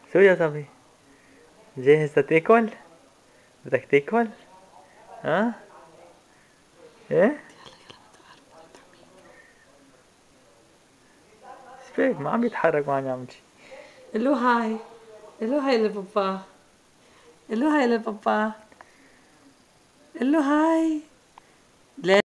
شو يا صبي؟ جاهز تاكل؟ بدك تاكل؟ ها؟ ايه؟ شبيك ما عم يتحرك، ما عم يعمل شي. قلو هاي، قلو هاي لبابا، قلو هاي لبابا، قلو هاي. لا